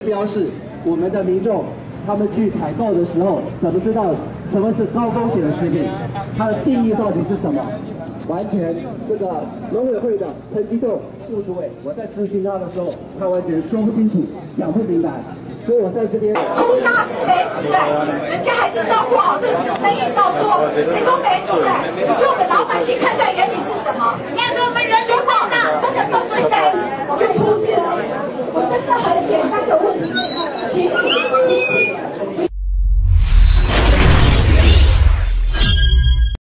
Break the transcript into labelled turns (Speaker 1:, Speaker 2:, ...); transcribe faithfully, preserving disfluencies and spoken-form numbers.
Speaker 1: 标示我们的民众他们去采购的时候，怎么知道什么是高风险的食品？它的定义到底是什么？完全这个农委会的陈吉仲副主委，我在咨询他的时候，他完全说不清楚，讲不明白。 所以我在这边
Speaker 2: 出大事没事哎，人家还是照顾好日子，生意照做，谁都没事哎。你觉得我们老百姓看在眼里是什么？你看我们人